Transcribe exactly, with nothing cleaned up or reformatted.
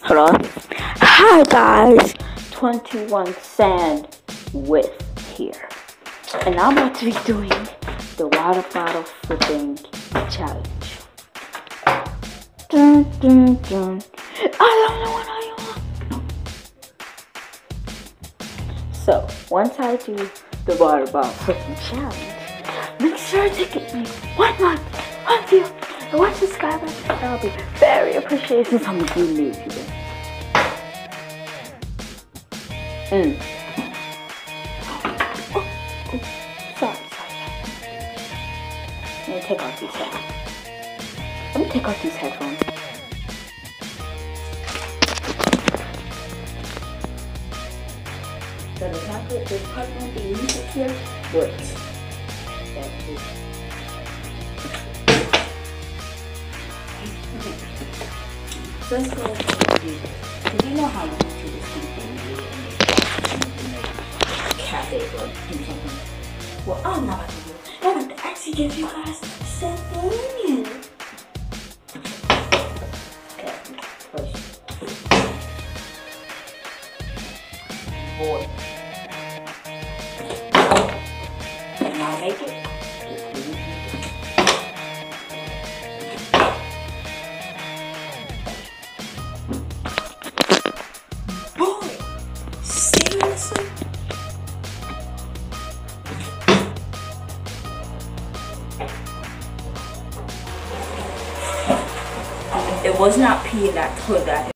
Hello. Hi guys, twenty-one Sand with here, and I'm about to be doing the water bottle flipping challenge. Dun, dun, dun. I don't know what I want. So once I do the water bottle flipping challenge, make sure to give me one month, one view, and one subscriber. I'll be very appreciated since I'm a new YouTuber. Mm. Oh, oh, sorry, sorry. Let me take off these headphones. Let me take off these headphones. So the top of this part won't be music here, but that's it. So let's go ahead and do this. Because you know how YouTubers do things. Cafe or do something. Well, I'm not about to do it. I want to actually give you guys something. Okay, first. Boy. And I'll make it. Boy! Seriously? It was not pee in that toilet.